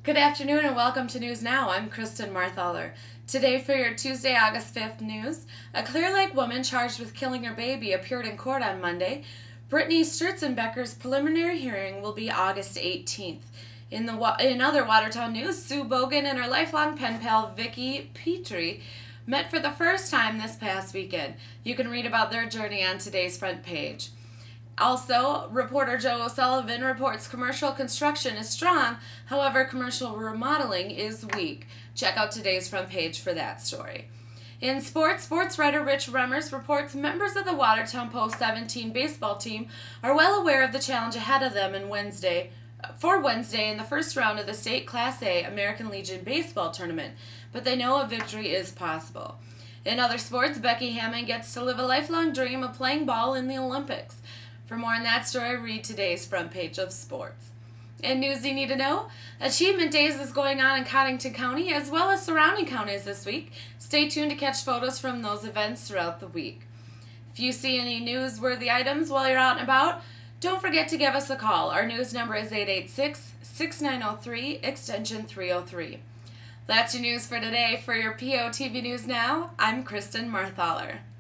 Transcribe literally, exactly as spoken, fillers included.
Good afternoon and welcome to NewZ Now. I'm Kristen Marthaler. Today for your Tuesday, August fifth news, a Clear Lake woman charged with killing her baby appeared in court on Monday. Brittany Sturzenbecker's preliminary hearing will be August eighteenth. In, the, in other Watertown news, Sue Bogan and her lifelong pen pal Vicki Petrie met for the first time this past weekend. You can read about their journey on today's front page. Also, reporter Joe O'Sullivan reports commercial construction is strong, however, commercial remodeling is weak. Check out today's front page for that story. In sports, sports writer Rich Remmers reports members of the Watertown Post seventeen baseball team are well aware of the challenge ahead of them in Wednesday, for Wednesday in the first round of the state Class A American Legion baseball tournament, but they know a victory is possible. In other sports, Becky Hammond gets to live a lifelong dream of playing ball in the Olympics. For more on that story, read today's front page of sports. In news you need to know, Achievement Days is going on in Cottington County as well as surrounding counties this week. Stay tuned to catch photos from those events throughout the week. If you see any newsworthy items while you're out and about, don't forget to give us a call. Our news number is eight eight six, six nine zero three, extension three oh three. That's your news for today. For your P O T V News Now, I'm Kristen Marthaler.